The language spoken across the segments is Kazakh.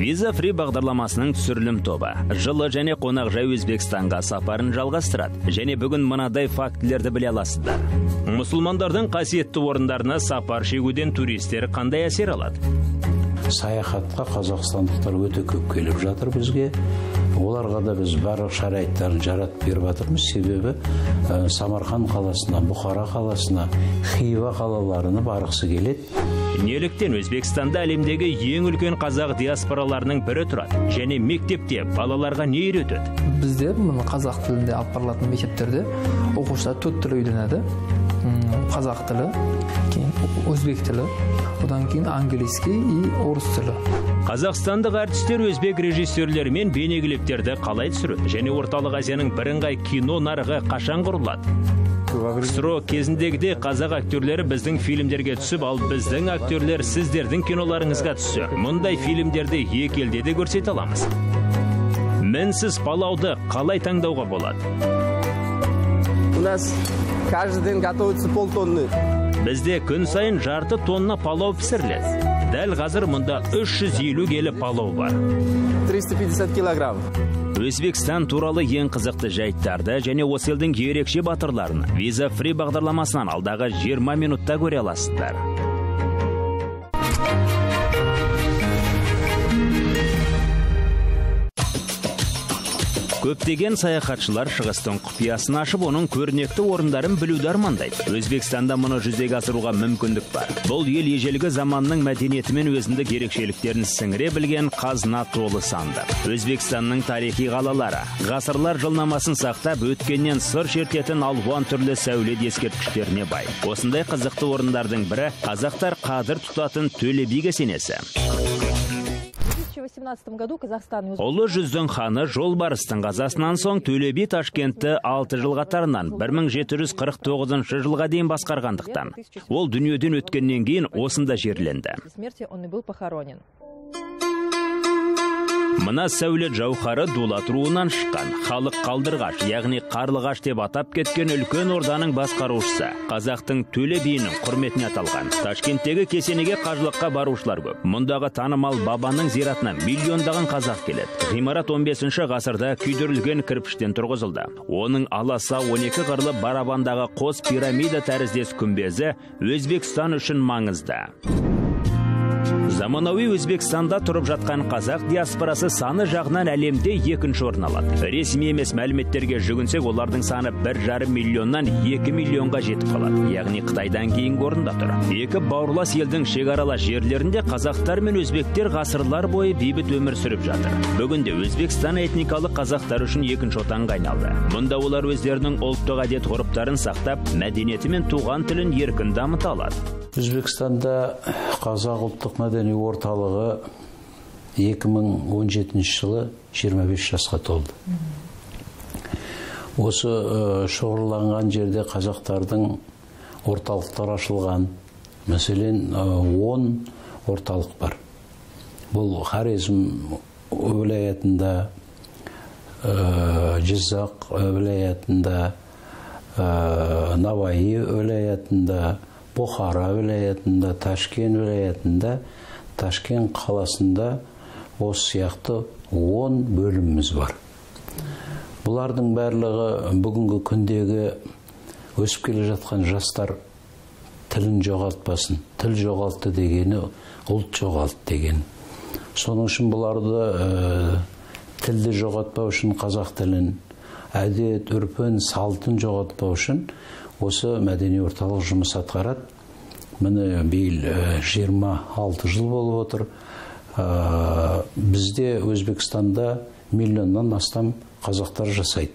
Visa Free бағдарламасының түсірілім тобы жылы және қонақжай Өзбекстанға сапарын жалғастырады. Және бүгін мынадай фактілерді біле аласыздар. Мұсылмандардың қасиетті орындарына сапар шегуден туристер қандай әсер алады? Саяхатқа қазақстандықтар өте көп келіп жатыр бізге. Оларға да біз барлық шарайттарын жаратып беріп жатырмыз. Себебі Самарқан қаласына, Бұхара қаласына, Хива қалаларына барғысы келеді. Неліктен Өзбекстанда әлемдегі ең үлкен қазақ диаспораларының бірі тұрады? Және мектепте балаларға не үйретеді? Бізде қазақ тілінде алып барылатын мектептерде оқушылар 4 тіл үйренеді. Қазақ тілі, кейін өзбек тілі, одан кейін английский и орыс тілі. Қазақстандық әртістер өзбек режиссерлері мен бейнеклиптерді қалай түсіреді? Және орталық Азияның бірыңғай кино нарығы қашан құрылады? КСРО кезіндегіде қазақ актерлері біздің фильмдерге түсіп, ал біздің актерлер сіздердің киноларыңызға түссе, мұндай фильмдерді екі елде де көрсете аламыз. Мінсіз палауды қалай таңдауға болады? У нас каждый день готовится полтонны. Бізде күн сайын жарты тонна палау пісіріледі. Дәл қазір мұнда 350 келі палау бар. 350 килограмм. Өзбекстан туралы ең қызықты жайттарды және осы елдің ерекше батырларын Visa Free бағдарламасынан алдағы 20 минутта көре аласыздар. Көптеген саяхатшылар шығыстың құпиясын ашып, оның көрнекті орындарын білуді армандайды. Өзбекстанда мұны жүзеге асыруға мүмкіндік бар. Бұл ел ежелгі заманның мәдениеті мен өзіндік ерекшеліктерін сіңіре білген қазына толы санды. Өзбекстанның тарихи қалалары ғасырлар жылнамасын сақтап, өткеннен сыр шертетін алуан түрлі сәулет ескерткіштеріне бай. Осындай қызықты орындардың бірі қазақтар қадір тұтатын Төле би кесенесі. Ұлы жүздің ханы Жолбарыстың қазасынан соң Төле би Ташкентті 6 жыл қатарынан 1749 жылға дейін басқарғандықтан. Ол дүниеден өткеннен кейін осында жерленді. Мына сәулет жауһары Дулат руынан шыққан, халық қалдырғаш, яғни қарлығаш деп атап кеткен үлкен орданың басқарушысы, қазақтың Төле биінің құрметіне аталған. Ташкенттегі кесенеге қажылыққа барушылар көп. Мұндағы танымал бабаның зиратына миллиондаған қазақ келеді. Ғимарат 15 ғасырда күйдірілген кірпіштен тұрғызылды. Оның аласа 12 қырлы барабандағы қос пирамида тәріздес күмбезі Өзбекстан үшін маңызды. Заманауи Өзбекстанда тұрып жатқан қазақ диаспорасы саны жағынан әлемде екінші орын алады. Ресми емес мәліметтерге жүгінсек, олардың саны 1,5 миллионнан 2 миллионға жетіп қалады. Яғни Қытайдан кейінгі орында тұр. Екі бауырлас елдің шекаралас жерлерінде қазақтар мен өзбектер ғасырлар бойы бейбіт өмір сүріп жатыр. Бүгінде Өзбекстан этникалық қазақтар үшін екінші отанға айналды. Мұнда олар өздерінің ұлттық әдет-ғұрыптарын сақтап, мәдениеті мен туған тілін еркін дамыта алады. Өзбекстанда қазақ ұлттық мәдени орталығы 2017 жылы 25 жасқа толды. Осы шоғырланған жерде қазақтардың орталықтар ашылған. Мәселен, 10 орталық бар. Бұл Хорезм уәлаятында, Жизақ уәлаятында, Наваи уәлаятында, Бұхара уәлаятында, Ташкент уәлаятында, Ташкент қаласында осы сияқты 10 бөліміміз бар. Бұлардың барлығы бүгінгі күндегі өсіп келе жатқан жастар тілін жоғалтпасын. Тіл жоғалтты дегені ұлт жоғалтты деген. Соның үшін бұларды тілді жоғалтпау үшін қазақ тілін, әдет, үрпін, салтын жоғалтпау үшін осы мәдени орталық жұмыс атқарады. Міне биыл 26 жыл болып отыр. Бізде Өзбекстанда миллионнан астам қазақтар жасайды.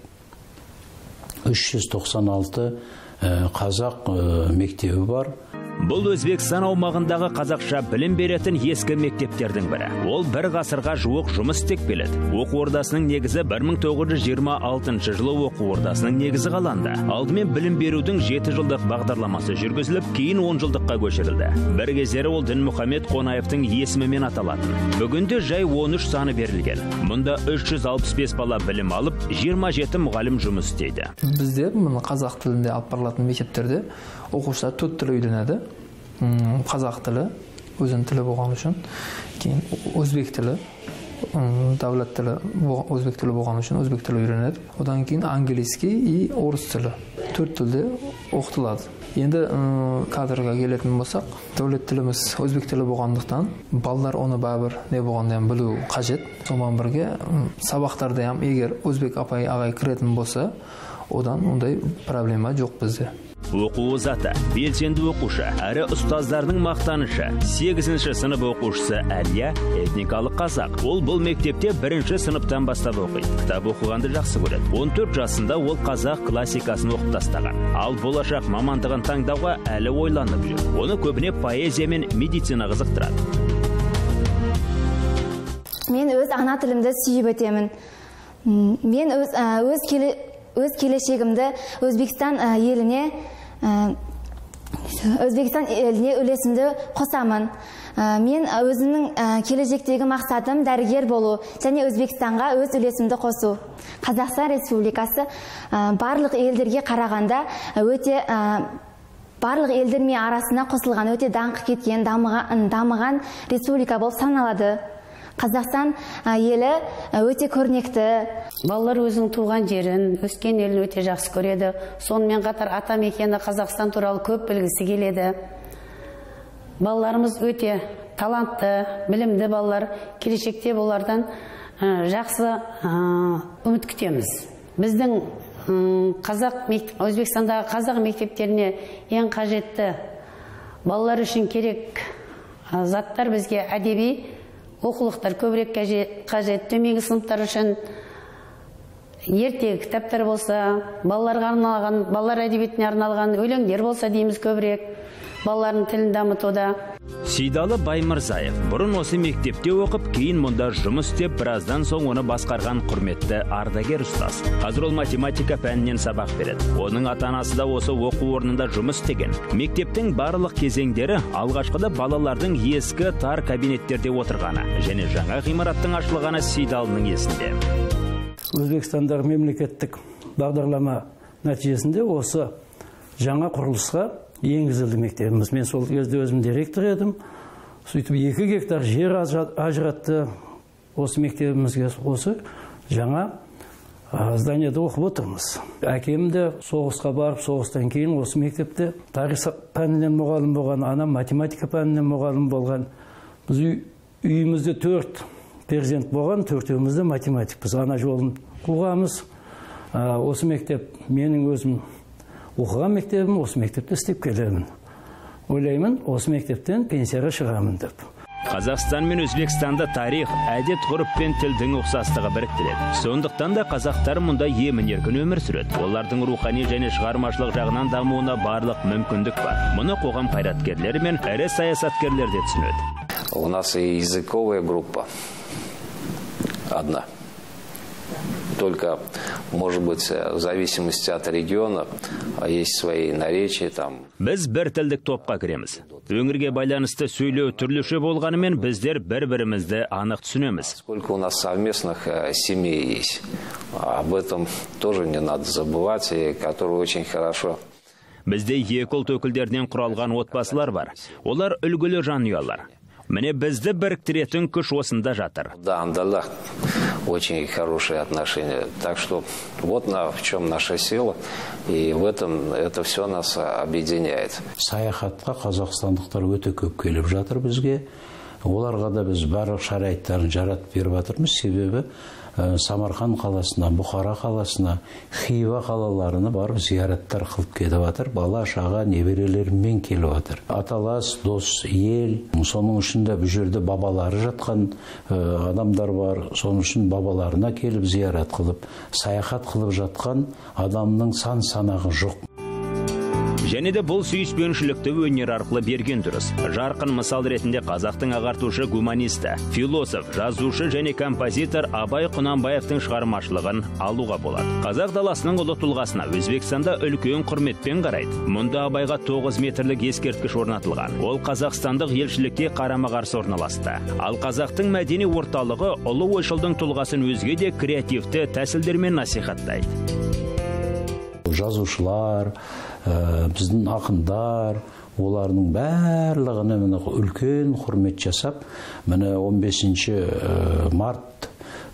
396 қазақ мектебі бар. Бұл Өзбекстан аумағындағы қазақша білім беретін ескі мектептердің бірі. Ол бір ғасырға жуық жұмыс істеп келеді. Оқу ордасының негізі 1926 жылы оқу ордасының негізі қаланды. Алдымен білім берудің 7 жылдық бағдарламасы жүргізіліп, кейін 10 жылдыққа көшірілді. Бір кездері ол Дінмұхамед Қонаевтың есімімен аталатын. Бүгінде жай 13 саны берілген. Мұнда 365 бала білім алып, 27 мұғалім жұмыс істейді. Бізде қазақ тілінде алып барылатын мектептерде оқушылар 4 тіл үйренеді. Қазақ тілі, өзінің тілі болған үшін, кейін өзбек тілі, davlat tili o'zbek tili bo'lgani uchun o'zbek tili o'rganadi. Odan keyin angliskiy и o'ris tili 4 tilda o'qitiladi. Endi kadrga keladigan bo'lsak, davlat tilimiz o'zbek tili bo'lganlikdan ballar uni baribir ne bo'lganda ham biluv qajat. So'man birga saboqlarda ham agar o'zbek opay ag'ay kiradigan bo'lsa, odan unday problema yo'q bizda. O'quv zati, belsendi o'quvchi, әрі ustozlarning maqtanishi. 8-sinf o'quvchisi Aliya etnikalik qozoq. Ол бұл мектепте 1-sinfdan boshlab o'qiydi. Kitob o'qiganды жақсы көреді. 14 жасында ол qozoq klassikaсын o'qib tastаған. Ал болашақ мамандығын таңдауға әлі ойланып жүр. Оны көбіне поэзия мен медицина қызықтырады. Мен өз ана тілімді сүйіп өтемін. Мен өз келешегімді Өзбекстан еліне үлесімді қосамын. Мен өзімнің келешектегі мақсатым дәрігер болу және Өзбекстанға өз үлесімді қосу. Қазақстан Республикасы барлық елдерге қарағанда өте барлық елдермен арасына қосылған өте даңқы кеткен дамыған республика болып саналады. Қазақстан елі өте көрнекті. Балалар өзінің туған жерін, өскен елін өте жақсы көреді. Сонымен қатар атамекені Қазақстан туралы көп білгісі келеді. Балаларымыз өте талантты, білімді балалар. Келешекте олардан жақсы үміт күтеміз. Біздің Өзбекстандағы қазақ мектептеріне ең қажетті балалар үшін керек заттар бізге әдеби оқулықтар көбірек қажет. Төменгі сыныптар үшін ертегі кітаптар болса, балаларға арналған, балалар әдебиетіне арналған өлеңдер болса дейміз көбірек. Балалардың тілін дамытуда. Сейдалы Баймырзаев бұрын осы мектепте оқып, кейін мұнда жұмыс істеп, біраздан соң оны басқарған құрметті ардагер ұстаз. Қазір ол математика пәнінен сабақ береді. Оның ата-анасы да осы оқу орнында жұмыс істеген. Мектептің барлық кезеңдері алғашқыда балалардың ескі тар кабинеттерде отырғаны және жаңа ғимараттың ашылғаны Сейдалының есінде. Өзбекстандағы мемлекеттік бағдарлама нәтижесінде осы жаңа құрылысқа енгізілді мектебіміз. Мен сол кезде өзім директор едім. Сөйтіп 2 гектар жер ажыратты осы мектебімізге, осы жаңа зданиеде оқып отырмыз. Әкем де соғысқа барып, соғыстан кейін осы мектепте тарих пәнінен мұғалім болған, анам математика пәнінен мұғалім болған. Біз үйімізде 4 перзент болған, 4-еумізде математикпіз. Ана жолын қуғамыз. Осы мектеп менің өзім оқыған мектебім, осы мектепте істеп келемін. Ойлаймын, осы мектептен пенсияға шығамын деп. Қазақстан мен Өзбекстанда тарих, әдет, ғұрып пен тілдің ұқсастығы біріктіреді. Сондықтан да қазақтар мұнда емін-еркін өмір сүреді. Олардың рухани және шығармашылық жағынан дамуына барлық мүмкіндік бар. Мұны қоғам қайраткерлері мен ірі саясаткерлер де түсінеді. У нас и языковая группа одна. Только, может быть, в зависимости от региона, есть свои наречия там. Біз бір тілдік топқа кіреміз. Өңірге байланысты сөйлеу түрліше болғанымен біздер бір-бірімізді анық түсінеміз. Сколько у нас совместных семей есть. Об этом тоже не надо забывать, и которые очень хорошо. Бізде екі ұлт өкілдерінен құралған отбасылар бар. Олар үлгілі жанұялар. Міне бізді біріктіретін күш осында жатыр. Да, андаллах, очень хорошие отношения. Так что вот в чем наша сила, и в этом это все нас объединяет. Саяхатқа қазақстандықтар өте көп келіп жатыр бізге. Оларға да біз барлық шарайттарын жаратып беріп жатырмыз. Себебі Самарқан қаласына, Бұхара қаласына, Хива қалаларына барып зияраттар қылып кетіп жатыр. Бала шаға неберелерімен келіп жатыр. Аталас, дос, ел, соның ішінде бұл жерде бабалары жатқан адамдар бар. Соның үшін бабаларына келіп зиярат қылып, саяхат қылып жатқан адамның сан санағы жоқ. Және де бұл сүйіспеншілікті өнер арқылы берген дұрыс. Жарқын мысал ретінде қазақтың ағартушы гуманисті, философ, жазушы және композитор Абай Құнанбаевтың шығармашылығын алуға болады. Қазақ даласының ұлы тұлғасына Өзбекстанда үлкен құрметпен қарайды. Мұнда Абайға 9 метрлік ескерткіш орнатылған. Ол қазақстандық елшілікте қарама-қарсы орналасты. Ал қазақтың мәдени орталығы ұлы ойшылдың тұлғасын өзге де креативті тәсілдермен насихаттайды. Жазушылар, біздің ақындар, оларының барлығына үлкен құрмет жасап, міне 15 март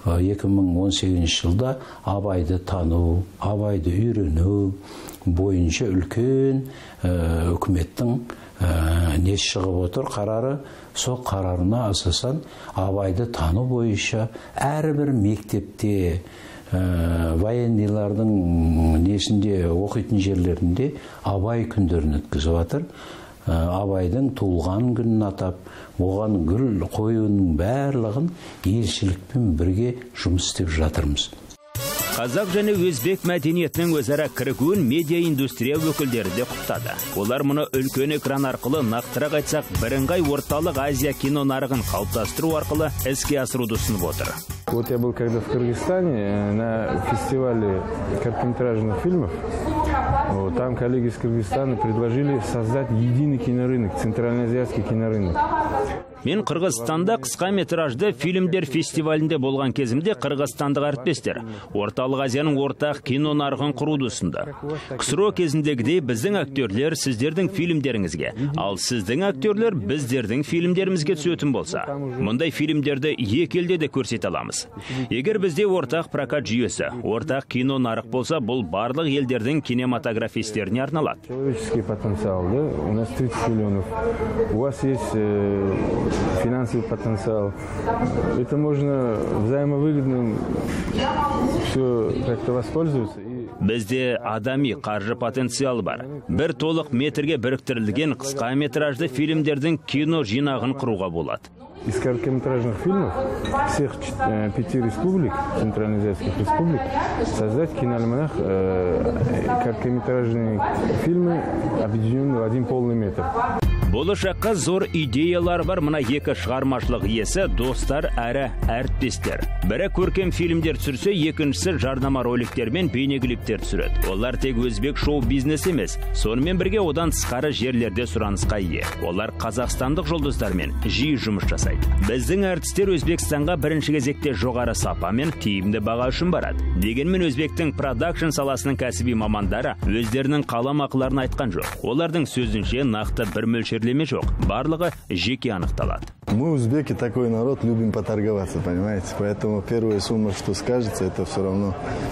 2018 жылда абайды тану, абайды үйрену бойынша үлкен үкіметтің не шығып отыр қарары. Сол қарарына асасан абайды тану бойынша әрбір мектепте военныйлардың несінде оқитын жерлерінде абай күндерін өткізіп жатыр. Абайдың туылған күнін атап, оған гүл қоюының барлығын елшілікпен бірге жұмыс істеп жатырмыз. Қазақ және өзбек мәдениетінің өзара кірігуін медиа индустрия өкілдері де құптады. Олар мұны үлкен экран арқылы, нақтырақ айтсақ, бірыңғай орталық Азия кино нарығын қалыптастыру арқылы іске асыруды ұсынып отыр. Вот я был когда в Кыргызстане на фестивале короткометражных фильмов. Там коллеги из Кыргызстана предложили создать единый кинорынок, центральноазиатский кинорынок. Мен Қырғызстанда қысқа метражды фильмдер фестивалінде болған кезімде қырғызстандық әріптестер Орталық Азияның ортақ кино нарығын құруды ұсынды. КСРО кезіндегідей біздің актерлер сіздердің фильмдеріңізге, ал сіздің актерлер біздердің фильмдерімізге түсетін болса, мұндай фильмдерді екі елде де көрсете аламыз. Егер бізде ортақ прокат жүйесі, ортақ кино нарық болса, бұл барлық елдердің кинематографистеріне арналады. Человеческий потенциал, да? У нас 30 миллионов. У вас есть финансовый потенциал. Это можно взаимовыгодно все как-то воспользоваться. Бізде адами қаржы потенциалы бар. Бір толық метрге біріктірілген қысқа метражды фильмдердің кино жинағын құруға болады. Из короткометражных фильмов всех 5 республик, центральноазиатских республик, создать киноальманах короткометражные фильмы, объединенные в один полный метр. Болашаққа зор идеялар бар мына екі шығармашылық иесі достар әрі әріптестер. Бірі көркем фильмдер түсірсе, екіншісі жарнама роликтер мен бейнеклиптер түсіреді. Олар тек өзбек шоу-бизнес емес, сонымен бірге одан тысқары жерлерде сұранысқа ие. Олар қазақстандық жұлдыздармен жиі жұмыс жасайды. Біздің әртістер Өзбекстанға бірінші кезекте жоғары сапа мен тиімді баға үшін барады. Дегенмен өзбектің продакшн саласының кәсіби мамандары өздерінің қаламақыларын айтқан жоқ. Олардың сөзінше нақты бір мөлшерлеме жоқ. Барлығы жеке анықталады. Мы, узбеки, такой народ, любим поторговаться, понимаете? Поэтому первая сумма, что скажется, это все равно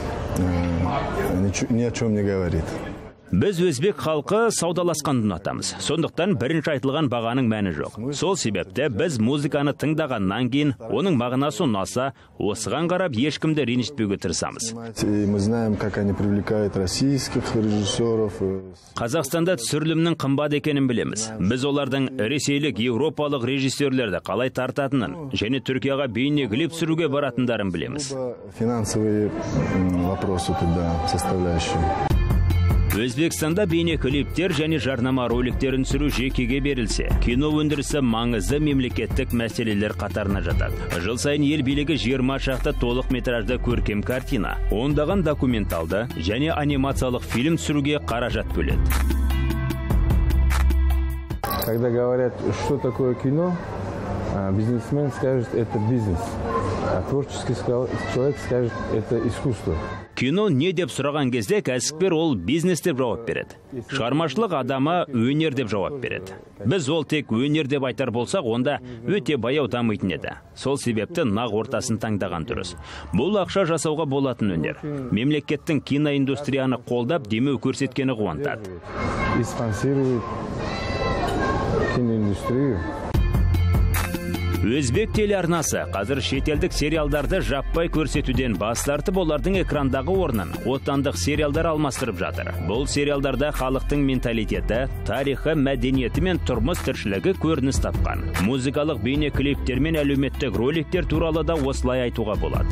ни о чем не говорит. Біз өзбек халқы саудаласқанды ұнатамыз. Сондықтан бірінші айтылған бағаның мәні жоқ. Сол себепті біз музыканы тыңдағаннан кейін, оның мағынасы ұнаса, осыған қарап ешкімді ренжітпеуге тырысамыз. Мы знаем, как они привлекают российских режиссеров. Қазақстанда түсірілімнің қымбат екенін білеміз. Біз олардың ресейлік, еуропалық режиссерлерді қалай тартатынын, және Түркияға бейнеклип түсіруге баратындарын білеміз. Финансовые вопросы туда составляющие. Өзбекстанда бейнеклиптер және жарнама роликтерін түсіру жекеге берілсе, кино өндірісі маңызды мемлекеттік мәселелер қатарына жатады. Жыл сайын ел билігі 20 шақты толық метражды көркем картина, ондаған документалды және анимациялық фильм түсіруге қаражат бөледі. Когда говорят, что такое кино, бизнесмен скажет, это бизнес, а творческий человек скажет, это искусство. Кино не деп сұраған кезде кәсіпкер ол бизнес деп жауап береді. Шығармашылық адамы өнер деп жауап береді. Біз ол тек өнер деп айтар болсақ, онда өте баяу дамитын еді. Сол себепті нақ ортасын таңдаған дұрыс. Бұл ақша жасауға болатын өнер. Мемлекеттің киноиндустрияны қолдап демеу көрсеткені қуантады. И спонсирует киноиндустрию. Өзбек телеарнасы қазір шетелдік сериалдарды жаппай көрсетуден бас тартып, олардың экрандағы орнын отандық сериалдар алмастырып жатыр. Бұл сериалдарда халықтың менталитеті, тарихы, мәдениеті мен тұрмыс тіршілігі көрініс тапқан. Музыкалық бейнеклиптер мен әлеуметтік роликтер туралы да осылай айтуға болады.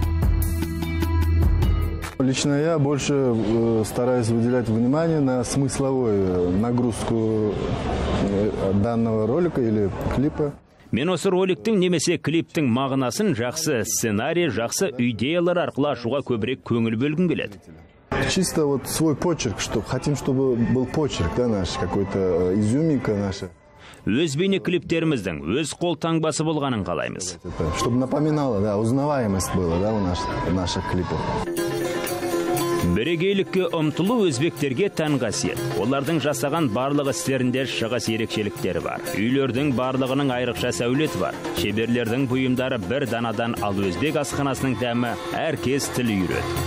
Лично я больше стараюсь выделять внимание на смысловую нагрузку данного ролика или клипа. Мен осы роликтің немесе клиптің мағынасын жақсы сценарий, жақсы идеялар арқылы ашуға көбірек көңіл бөлгім келеді. Чисто вот свой почерк, что хотим, чтобы был почерк, да, наш, какой-то изюминка наша. Өз бейнеклиптеріміздің өз қол таңбасы болғанын қалаймыз. Чтобы напоминало, да, узнаваемость была, да, у наших клипов. Бірегейлікке ұмтылу өзбектерге тән қасиет. Олардың жасаған барлық істерінде шығыс ерекшеліктері бар. Үйлердің барлығының айрықша сәулеті бар. Шеберлердің бұйымдары бір данадан, ал өзбек асханасының дәмі әркез тілі үйрет.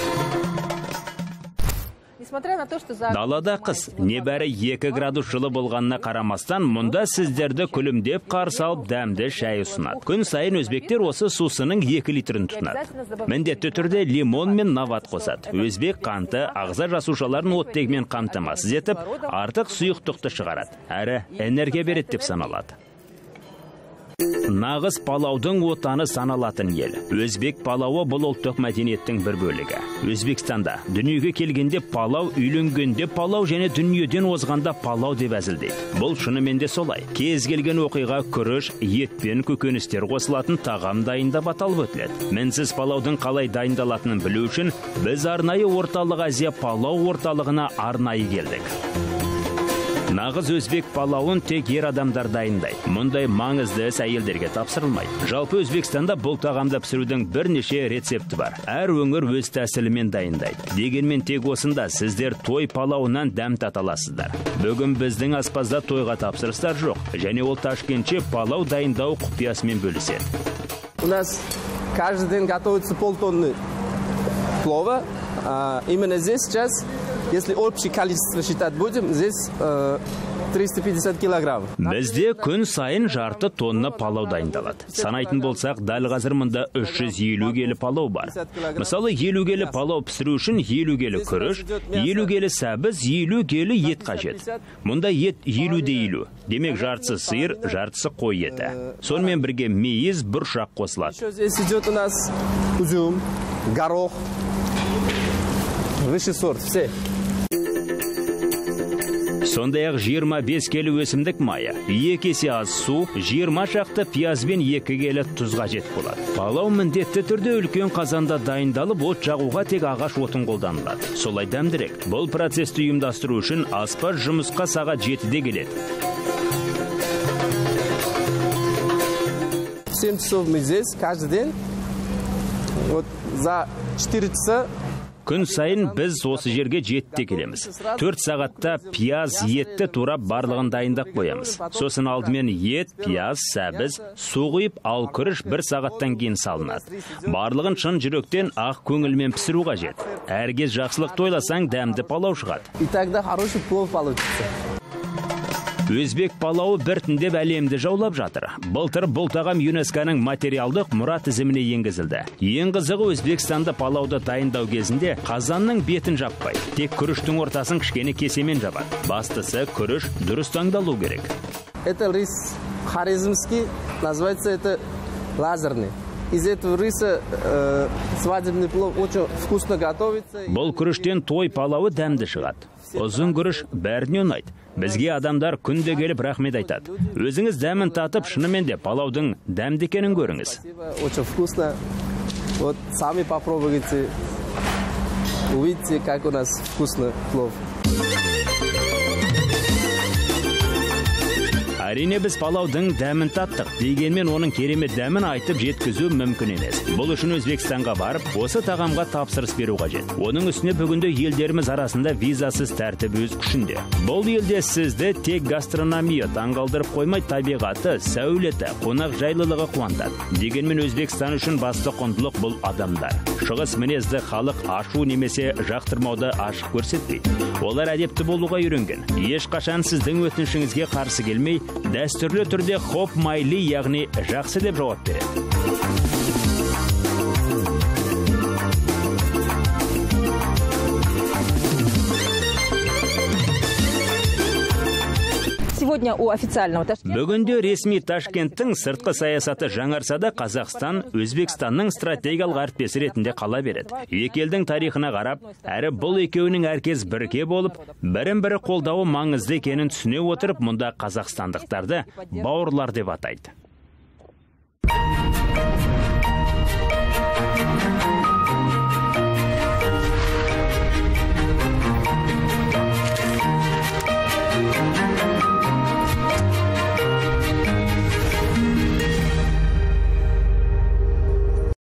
Далада қыс, небәрі 2 градус жылы болғанына қарамастан, мұнда сіздерді күлімдеп қарсы алып дәмді шай ұсынады. Күн сайын өзбектер осы сусының 2 литрін тұтынады. Міндетті түрде лимон мен нават қосады. Өзбек қанты ағза жасушаларын оттегімен қамтамасыз етіп, артық сұйықтықты шығарады, әрі энергия береді деп саналады. Нағыз палаудың отаны саналатын ел. Өзбек палауы бұл ұлттық мәдениеттің бір бөлігі. Өзбекстанда дүниеге келгенде палау, үйленгенде палау және дүниеден озғанда палау деп әзілдейді. Бұл шынымен де солай. Кез келген оқиға күріш, ет пен көкөністер қосылатын тағам дайындап аталып өтіледі. Мінсіз палаудың қалай дайындалатынын білу үшін біз арнайы Орталық Азия палау орталығына арнайы келдік. Нағыз өзбек палауын тек ер адамдар дайындайды. Мұндай маңызды іс әйелдерге тапсырылмайды. Жалпы Өзбекстанда бұл тағамды пісірудің бірнеше рецепті бар. Әр өңір өз тәсілімен дайындайды. Дегенмен тек осында сіздер той палауынан дәм тата аласыздар. Бүгін біздің аспазда тойға тапсырыстар жоқ, және ол Ташкентше палау дайындау құпиясымен бөліседі. У нас каждый день готовится полтонны плова. Именно здесь сейчас, если общее количество считать будем, здесь 350 килограмм. Бізде күн сайын жарты тонна палау дайындалады. Санайтын болсақ, дәл қазір мұнда 350 келі палау бар. Мысалы, 50 келі палау пісіру үшін 50 келі күріш, 50 келі сәбіз, 50 келі ет қажет. Мұнда ет 50-50. Демек, жартысы сиыр, жартысы қой еті. Сонымен бірге мейіз, бұршақ қосылады. Здесь идет у нас узюм, горох, высший сорт, все. Сондай-ақ 25 келі өсімдік майы, 2 есе аз су, 20 шақты пияз бен 2 келі тұз қажет болады. Палау міндетті түрде үлкен қазанда дайындалып, от жағуға тек ағаш отын қолданылады. Солай дәмдірек. Бұл процесті ұйымдастыру үшін аспаз жұмысқа сағат 7-де келеді. 7 часов мы здесь каждый день. Вот за 4 часа күн сайын біз осы жерге 7-те келеміз. 4 сағатта пияз, етті турап барлығын дайындап қоямыз. Сосын алдымен ет, пияз, сәбіз, су құйып, ал күріш 1 сағаттан кейін салынады. Барлығын шын жүректен ақ көңілмен пісіру қажет. Әркез жақсылық тойласаң дәмді палау шығады. И тогда хороший плов получится. Өзбек палауы біртіндеп әлемді жаулап жатыр. Былтыр бұл тағам ЮНЕСКО-ның материалдық мұра тізіміне енгізілді. Ең қызығы, Өзбекстанда палауды дайындау кезінде қазанның бетін жаппай, тек күріштің ортасын кішкене кесемен жабады. Бастысы күріш дұрыс таңдалу керек. Это рис хорезмский, называется это лазерный. Из этого риса свадебный плов очень вкусно готовится. Бұл күріштен той палауы дәмді шығады. Ұзын күріш бәріне ұнайды. Бізге адамдар күнде келіп рахмет айтады. Өзіңіз дәмін татып, шынымен де палаудың дәмді екенін көріңіз. Очень вкусно. Вот сами попробуйте. Увидите, как у нас вкусно плов. Әрине біз палаудың дәмін таттық, дегенмен оның керемет дәмін айтып жеткізу мүмкін емес. Бұл үшін Өзбекстанға барып, осы тағамға тапсырыс беру қажет. Оның үстіне бүгінде елдеріміз арасында визасыз тәртіп өз күшінде. Бұл елде сізді тек гастрономия таңғалдырып қоймай, табиғаты, сәулеті, қонақ жайлылығы қуантады. Дегенмен Өзбекстан үшін басты құндылық бұл адамдар. Шығыс мінезді халық ашу немесе жақтырмауды ашық көрсетпейді. Олар әдепті болуға үйренген. Ешқашан сіздің өтінішіңізге қарсы келмей, дәстүрлі түрде хоп майлы, яғни жақсы деп жауап береді. Бүгінде ресми Ташкенттің сыртқы саясаты жаңарса да, Қазақстан Өзбекстанның стратегиялық әріптесі ретінде қала береді. Екі елдің тарихына қарап, әрі бұл екеуінің әркез бірге болып, бірін-бірі қолдауы маңызды екенін түсіне отырып, мұнда қазақстандықтарды бауырлар деп атайды.